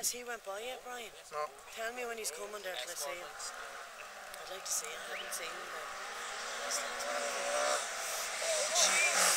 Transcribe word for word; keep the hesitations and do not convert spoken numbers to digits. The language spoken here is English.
Has he went by yet, Brian? No. Tell me when he's coming there till I see him. I'd like to see him. I haven't seen him there. Jeez.